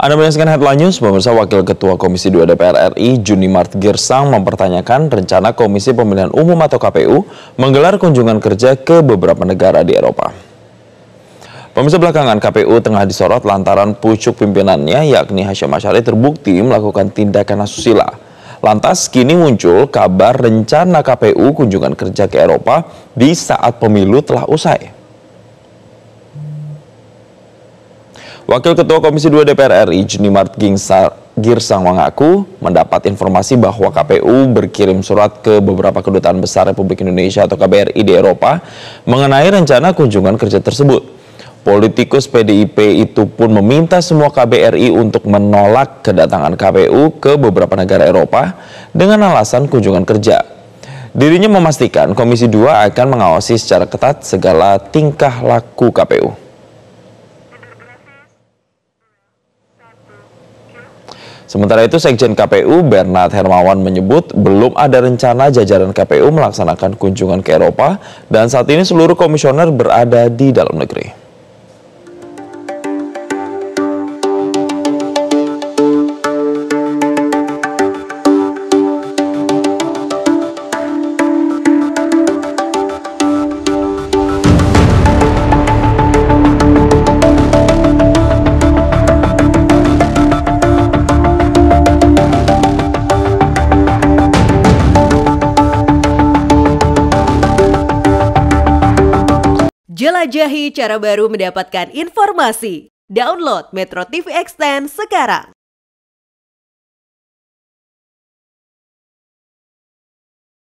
Anda menyaksikan Headline News, pemirsa. Wakil Ketua Komisi 2 DPR RI, Junimart Girsang, mempertanyakan rencana Komisi Pemilihan Umum atau KPU menggelar kunjungan kerja ke beberapa negara di Eropa. Pemirsa, belakangan KPU tengah disorot lantaran pucuk pimpinannya, yakni Hasyim Asyari, terbukti melakukan tindakan asusila. Lantas kini muncul kabar rencana KPU kunjungan kerja ke Eropa di saat pemilu telah usai. Wakil Ketua Komisi 2 DPR RI, Junimart Girsang, mengaku mendapat informasi bahwa KPU berkirim surat ke beberapa kedutaan besar Republik Indonesia atau KBRI di Eropa mengenai rencana kunjungan kerja tersebut. Politikus PDIP itu pun meminta semua KBRI untuk menolak kedatangan KPU ke beberapa negara Eropa dengan alasan kunjungan kerja. Dirinya memastikan Komisi 2 akan mengawasi secara ketat segala tingkah laku KPU. Sementara itu, Sekjen KPU Bernard Hermawan menyebut belum ada rencana jajaran KPU melaksanakan kunjungan ke Eropa dan saat ini seluruh komisioner berada di dalam negeri. Jelajahi cara baru mendapatkan informasi. Download Metro TV Extend sekarang.